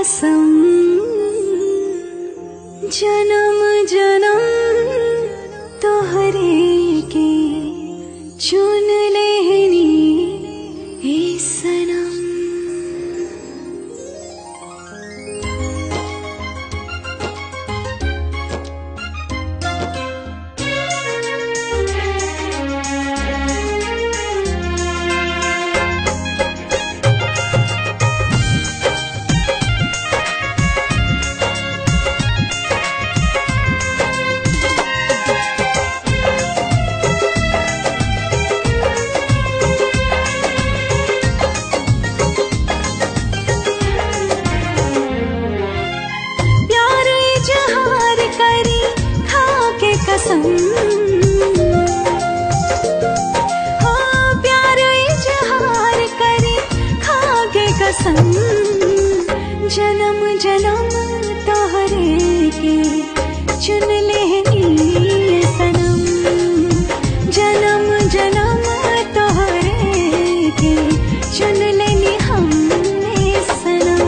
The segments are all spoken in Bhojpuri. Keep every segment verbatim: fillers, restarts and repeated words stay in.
कसम जन्म जन्म तोहरे के चुन लेनी ए सनम। हाँ प्यार इजहार करे खाके कसम जन्म जन्म तोहरे के चुन लेनी ये सनम। जन्म जन्म तोहरे के चुन लेनी हमने सनम।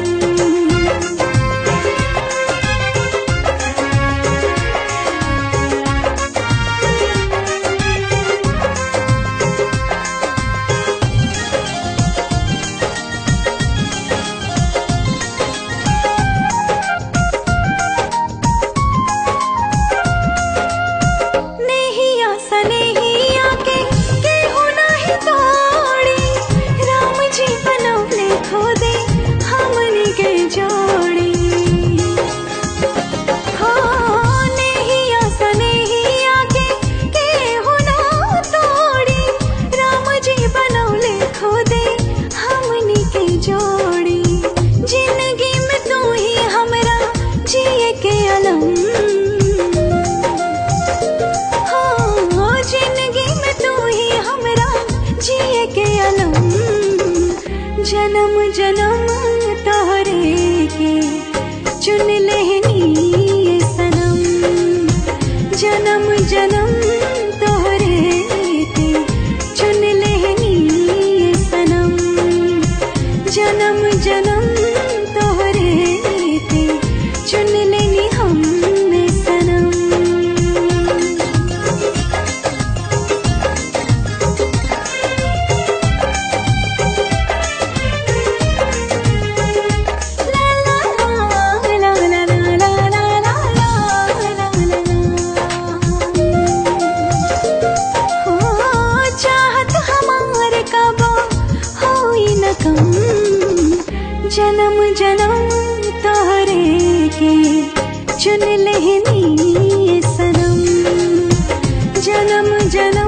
जन्म जन्म तोहरे के चुन लेनी ये सनम। जन्म जन्म तोहरे के चुन लेनी ये सनम। जन्म जन्म तोहरे के चुन लेनी हमने सनम। जन्म जन्म तोहरे के चुन लेनी ये सनम। जन्म जन्म